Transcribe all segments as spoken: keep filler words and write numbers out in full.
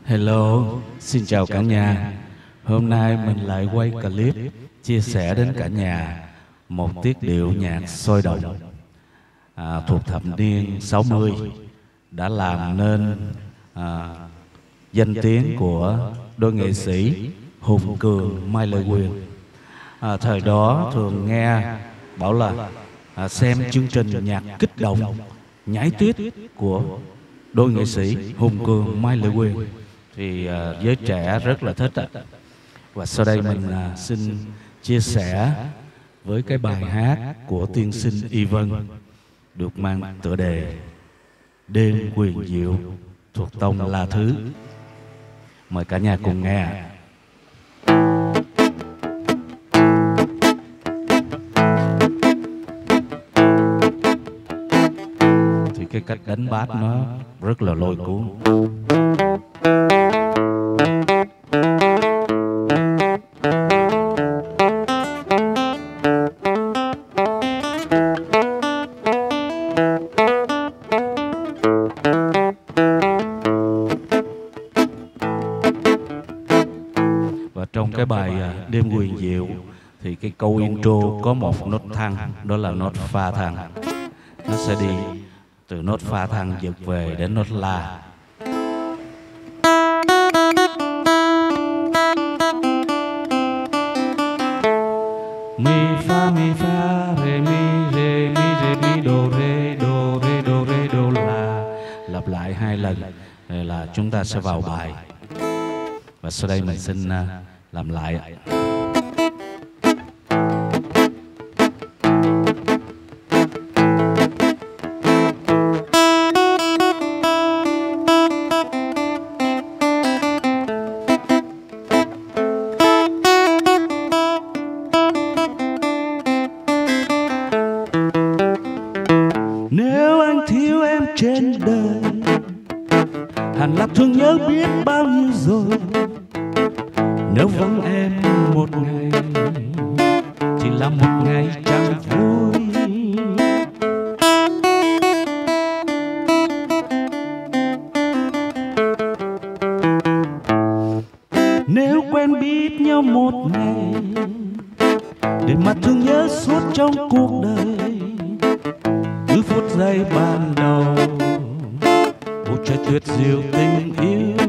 Hello, xin chào cả nhà. Hôm nay mình lại quay clip chia sẻ đến cả nhà một tiết điệu nhạc sôi động à, thuộc thập niên sáu mươi đã làm nên à, danh tiếng của đôi nghệ sĩ Hùng Cường, Mai Lợi Quyền. À, thời đó thường nghe bảo là à, xem chương trình nhạc kích động, nhảy tuyết của đôi nghệ sĩ Hùng Cường, Mai Lợi Quyền thì uh, giới trẻ rất là thích ạ. Và sau đây mình uh, xin chia sẻ với cái bài hát của tiên sinh Y Vân được mang tựa đề Đêm Quyền Diệu thuộc tông La Thứ. Mời cả nhà cùng nghe. Thì cái cách đánh bass nó rất là lôi cuốn. Và trong cái bài Đêm Quyền Diệu thì cái câu intro có một nốt thăng, đó là nốt pha thăng. Nó sẽ đi từ nốt pha thăng giật về đến nốt la. Mi fa mi fa re mi re mi re mi do re do re do re do la. Lặp lại hai lần là chúng ta sẽ vào bài. Và sau đây mình xin làm lại. Nếu anh thiếu em trên đời, hẳn là thương nhớ biết bao nhiêu rồi. Nếu vắng em một ngày thì là một ngày chẳng vui. Nếu quen biết nhau một ngày để mà thương nhớ suốt trong cuộc đời, cứ phút giây ban đầu bầu trời tuyệt diệu tình yêu.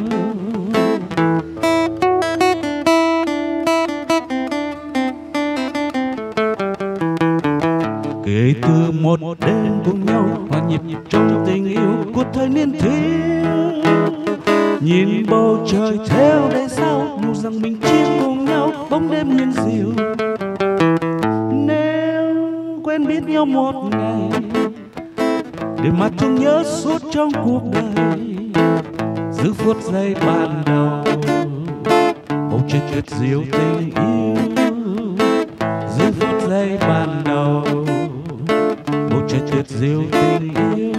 Kể từ một đêm cùng nhau hòa nhịp trong tình yêu của thời niên thiếu, nhìn bầu trời theo đầy sao dù rằng mình chia cùng nhau bóng đêm nguyên diệu. Nếu quen biết nhau một ngày để mà thương nhớ suốt trong cuộc đời, giữ phút giây ban đầu bầu trời tuyệt diệu tình yêu. Giữ phút giây ban đầu bầu trời tuyệt diệu tình yêu.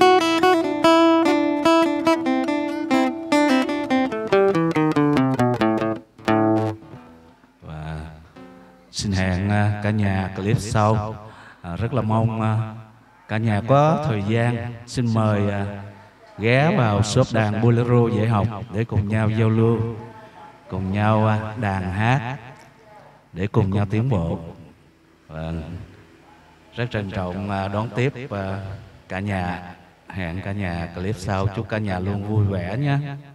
Và xin hẹn cả nhà clip sau. À, rất là mong à, cả nhà có thời gian xin mời à, ghé vào shop đàn Bolero dễ học để cùng nhau giao lưu, cùng nhau à, đàn hát để cùng nhau tiến bộ. Và rất trân trọng à, đón tiếp à, cả nhà. Hẹn cả nhà clip sau. Chúc cả nhà luôn vui vẻ nhé.